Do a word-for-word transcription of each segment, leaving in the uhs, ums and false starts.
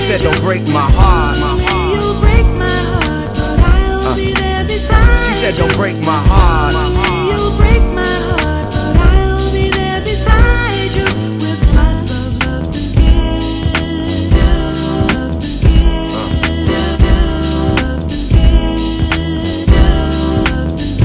said don't break my heart. You break my heart, but I'll Uh. be there beside She said don't you. break my heart. You break my heart, but I'll be there beside you with lots of love to give, love to give, love to give, love to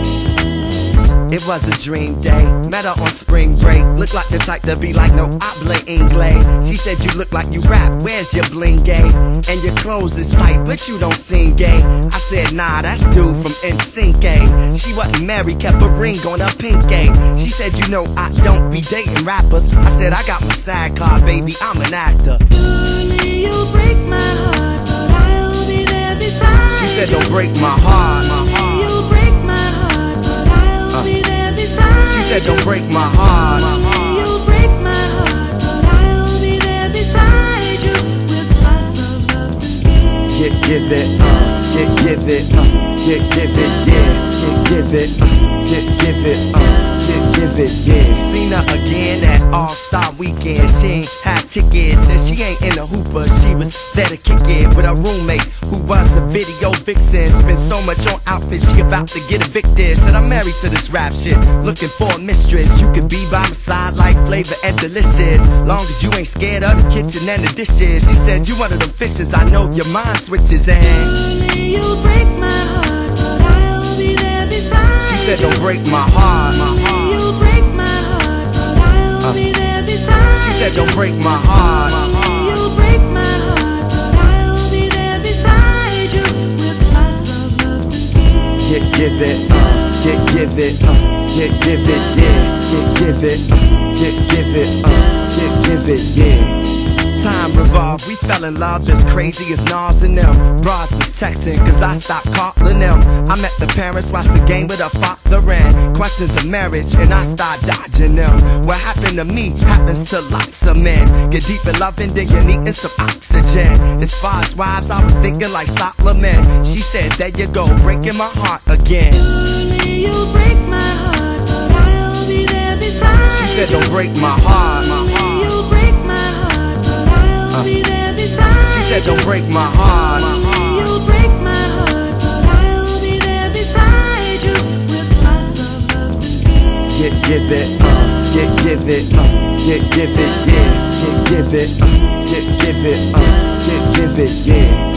give. It was a dream day, met her on spring break. Looked like the type to be like, no habla inglés. She said you look like you rap, where's your bling gay? And your clothes is tight, but you don't seem gay. I said nah, that's dude from N Sync. She wasn't married, kept a ring on her pinky. She said you know I don't be dating rappers. I said I got my side card, baby, I'm an actor. Surely you break my heart, but I'll be there beside She said you. don't break my heart. You break my heart, but I'll be there beside you. She said don't break my heart. You break my heart, but I'll be there beside you with lots of love to give. Get, give it, uh, get, give it, uh, get, give it, yeah, get, give it, uh, get, give it, uh, get, give it, yeah. Seen her again at All-Star Weekend. She ain't had tickets and she ain't in the hooper. She was there to kick it with her roommate who was a video vixen. Spent so much on outfits, she about to get evicted. Said I'm married to this rap shit, looking for a mistress. You could be by my side like Flavor and Delicious, long as you ain't scared of the kitchen and the dishes. She said you one of them fishes, I know your mind switches and Surely you break my heart, but I'll be there beside she said you. don't break my heart. You break my heart, but I'll be there beside you. She said don't break my heart. You break my heart, but I'll be there beside you with lots of love to give. Get, give it, uh, get, give it, uh, get, give it, yeah, get, give it, uh, get, give it, uh, get, give it, yeah. Time revolved, we fell in love as crazy as Nas and them. Bras was texting cause I stopped calling them. I met the parents, watched the game with her father and questions of marriage and I start dodging them. What happened to me happens to lots of men. Get deep in loving, then you're needing some oxygen. As far as wives, I was thinking like Solomon. She said there you go, breaking my heart again. Surely you break my heart, but I'll be there beside She said you. don't break my heart. You break my heart, but I'll be there beside She said don't you. break my heart. You break my heart, but I'll be there beside you with lots of love to give. Get, give it, uh, get, give it, uh, get, give it, yeah, get, give it, uh, get, give it, uh, get, give it, yeah.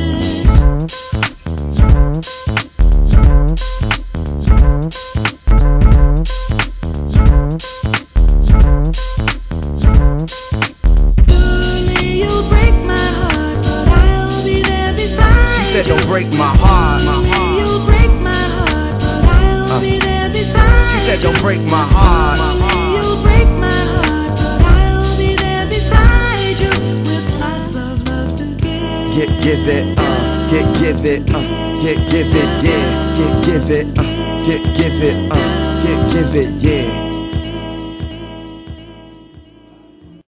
Surely you break my heart, but I'll be there beside She said you. don't break my heart. You break my heart, but I'll be there beside She said don't you. break my heart. You break my heart, but I'll be there beside you with lots of love to give. Get, give it, uh, get, give it, uh, get, give it, yeah, get, give it, uh, get, give it, uh, get, give it, yeah.